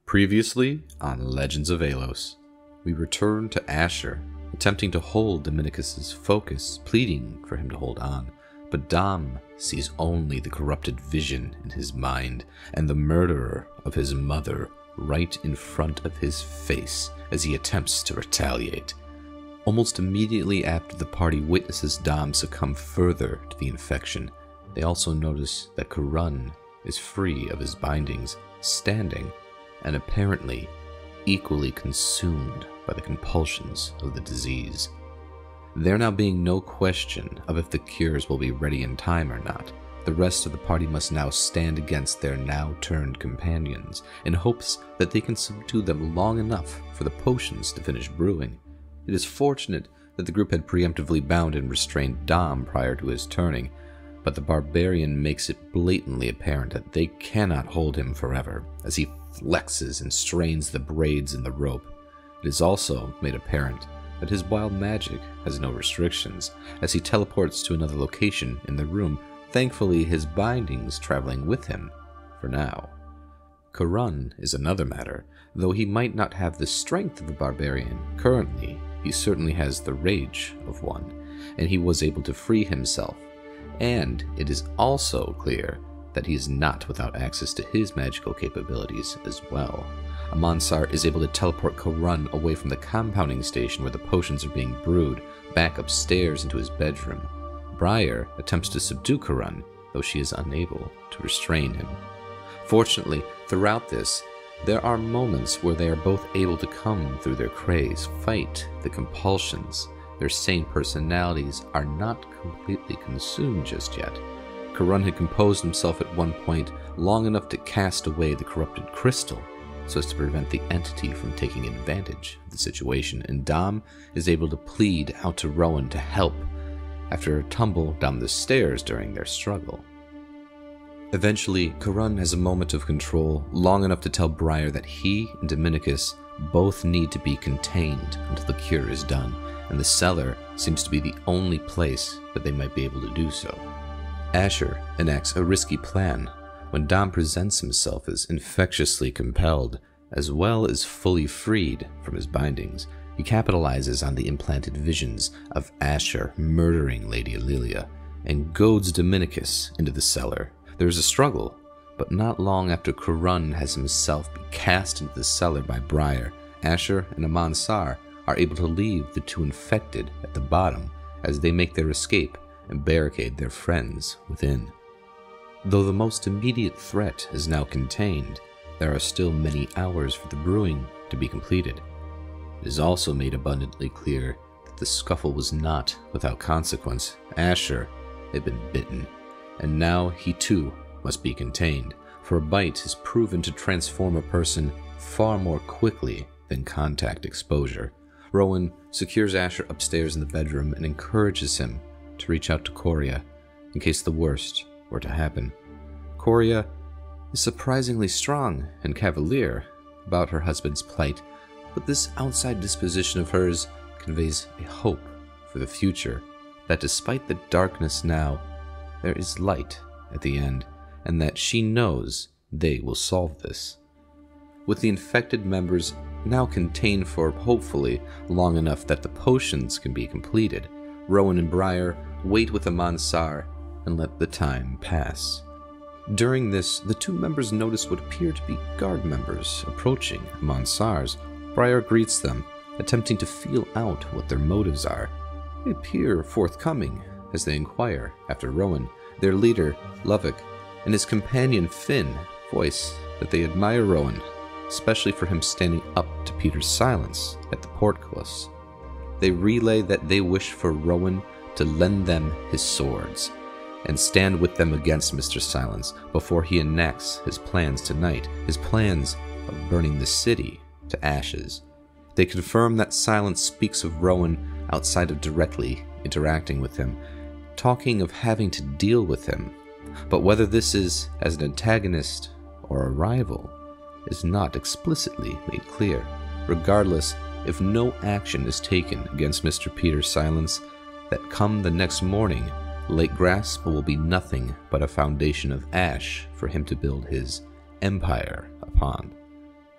Previously on Legends of Alos, we return to Asher, attempting to hold Dominicus's focus, pleading for him to hold on. But Dom sees only the corrupted vision in his mind and the murderer of his mother right in front of his face as he attempts to retaliate. Almost immediately after the party witnesses Dom succumb further to the infection, they also notice that Karun is free of his bindings, standing, and apparently equally consumed by the compulsions of the disease. There now being no question of if the cures will be ready in time or not, the rest of the party must now stand against their now turned companions in hopes that they can subdue them long enough for the potions to finish brewing. It is fortunate that the group had preemptively bound and restrained Dom prior to his turning, but the barbarian makes it blatantly apparent that they cannot hold him forever as he flexes and strains the braids in the rope. It is also made apparent that his wild magic has no restrictions as he teleports to another location in the room, thankfully his bindings traveling with him for now. Karun is another matter. Though he might not have the strength of a barbarian currently, he certainly has the rage of one, and he was able to free himself. And it is also clear that he is not without access to his magical capabilities as well. Amansar is able to teleport Karun away from the compounding station where the potions are being brewed, back upstairs into his bedroom. Briar attempts to subdue Karun, though she is unable to restrain him. Fortunately, throughout this, there are moments where they are both able to come through their craze, fight the compulsions. Their sane personalities are not completely consumed just yet. Karun had composed himself at one point long enough to cast away the corrupted crystal, so as to prevent the entity from taking advantage of the situation, and Dom is able to plead out to Rowan to help after a tumble down the stairs during their struggle. Eventually, Karun has a moment of control long enough to tell Briar that he and Dominicus both need to be contained until the cure is done, and the cellar seems to be the only place that they might be able to do so. Asher enacts a risky plan when Dom presents himself as infectiously compelled, as well as fully freed from his bindings. He capitalizes on the implanted visions of Asher murdering Lady Aurelia and goads Dominicus into the cellar. There is a struggle, but not long after Karun has himself been cast into the cellar by Briar, Asher and Amansar are able to leave the two infected at the bottom as they make their escape and barricade their friends within. Though the most immediate threat is now contained, there are still many hours for the brewing to be completed. It is also made abundantly clear that the scuffle was not without consequence. Asher had been bitten, and now he too must be contained, for a bite is proven to transform a person far more quickly than contact exposure. Rowan secures Asher upstairs in the bedroom and encourages him to reach out to Coria in case the worst were to happen. Coria is surprisingly strong and cavalier about her husband's plight, but this outside disposition of hers conveys a hope for the future, that despite the darkness now, there is light at the end, and that she knows they will solve this. With the infected members now contained for hopefully long enough that the potions can be completed, Rowan and Briar wait with Amansar and let the time pass. During this, the two members notice what appear to be guard members approaching Amansar's. Briar greets them, attempting to feel out what their motives are. They appear forthcoming as they inquire after Rowan. Their leader, Lovick, and his companion Finn voice that they admire Rowan, especially for him standing up to Peter's silence at the portcullis. They relay that they wish for Rowan to lend them his swords and stand with them against Mr. Silence before he enacts his plans tonight, his plans of burning the city to ashes. They confirm that Silence speaks of Rowan outside of directly interacting with him, talking of having to deal with him, but whether this is as an antagonist or a rival is not explicitly made clear. Regardless, if no action is taken against Mr. Peter Silence, that come the next morning, Lake Grasp will be nothing but a foundation of ash for him to build his empire upon.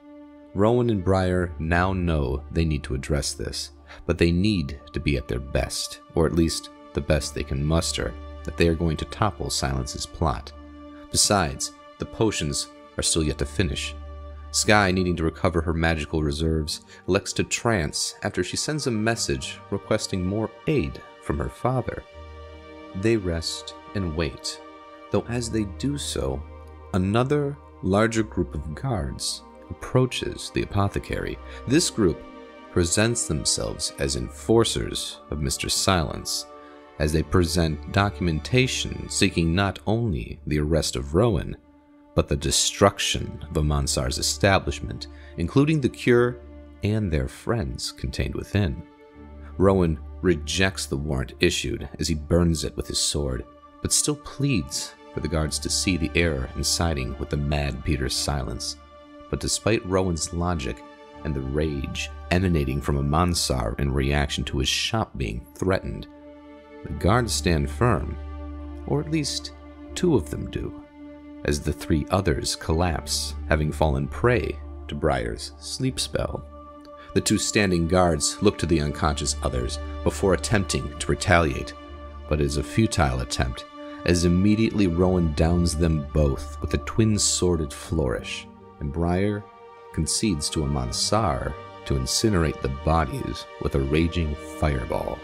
Rowan and Briar now know they need to address this, but they need to be at their best, or at least the best they can muster, if they are going to topple Silence's plot. Besides, the potions are still yet to finish. Sky, needing to recover her magical reserves, elects to trance after she sends a message requesting more aid from her father. They rest and wait, though as they do so, another larger group of guards approaches the apothecary. This group presents themselves as enforcers of Mr. Silence, as they present documentation seeking not only the arrest of Rowan, but the destruction of Amansar's establishment, including the cure and their friends contained within. Rowan rejects the warrant issued as he burns it with his sword, but still pleads for the guards to see the error in siding with the mad Peter Silence. But despite Rowan's logic and the rage emanating from Amansar in reaction to his shop being threatened, the guards stand firm, or at least 2 of them do, as the 3 others collapse, having fallen prey to Briar's sleep spell. The 2 standing guards look to the unconscious others before attempting to retaliate, but it is a futile attempt, as immediately Rowan downs them both with a twin-sworded flourish, and Briar concedes to Amansar to incinerate the bodies with a raging fireball.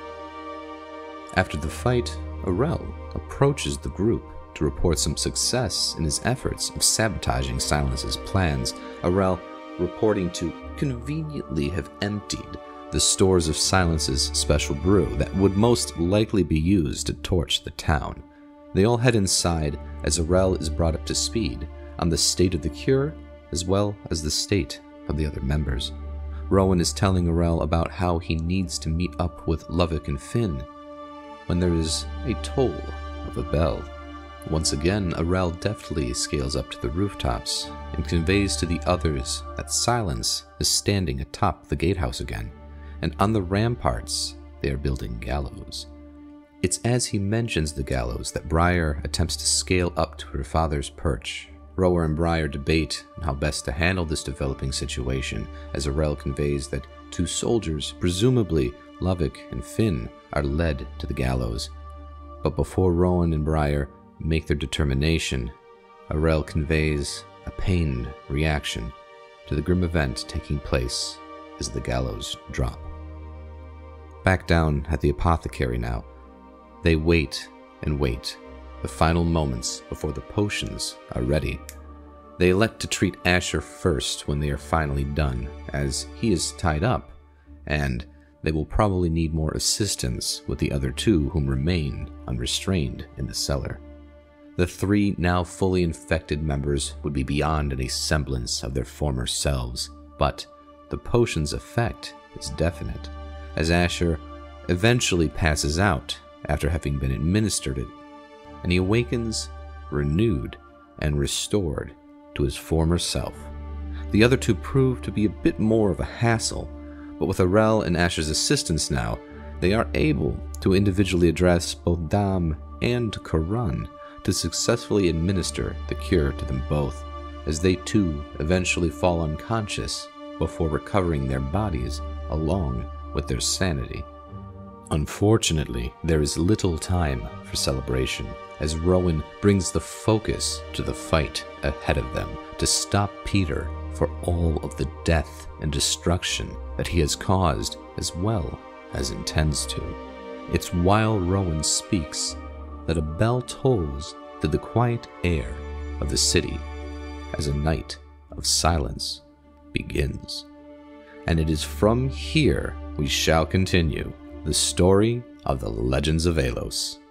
After the fight, Arel approaches the group to report some success in his efforts of sabotaging Silence's plans, Arel reporting to conveniently have emptied the stores of Silence's special brew that would most likely be used to torch the town. They all head inside as Arel is brought up to speed on the state of the cure as well as the state of the other members. Rowan is telling Arel about how he needs to meet up with Lovick and Finn when there is a toll of a bell. Once again, Arel deftly scales up to the rooftops and conveys to the others that Silence is standing atop the gatehouse again, and on the ramparts they are building gallows. It's as he mentions the gallows that Briar attempts to scale up to her father's perch. Rowan and Briar debate on how best to handle this developing situation, as Arel conveys that 2 soldiers, presumably Lovick and Finn, are led to the gallows. But before Rowan and Briar make their determination, Arel conveys a pained reaction to the grim event taking place as the gallows drop. Back down at the apothecary now, they wait and wait, the final moments before the potions are ready. They elect to treat Asher first when they are finally done, as he is tied up, and they will probably need more assistance with the other 2 whom remain unrestrained in the cellar. The 3 now fully infected members would be beyond any semblance of their former selves, but the potion's effect is definite, as Asher eventually passes out after having been administered it, and he awakens renewed and restored to his former self. The other 2 prove to be a bit more of a hassle, but with Arel and Asher's assistance now, they are able to individually address both Dam and Karan to successfully administer the cure to them both, as they too eventually fall unconscious before recovering their bodies along with their sanity. Unfortunately, there is little time for celebration, as Rowan brings the focus to the fight ahead of them to stop Peter for all of the death and destruction that he has caused as well as intends to. It's while Rowan speaks that a bell tolls through the quiet air of the city as a night of silence begins. And it is from here we shall continue the story of the Legends of Alos.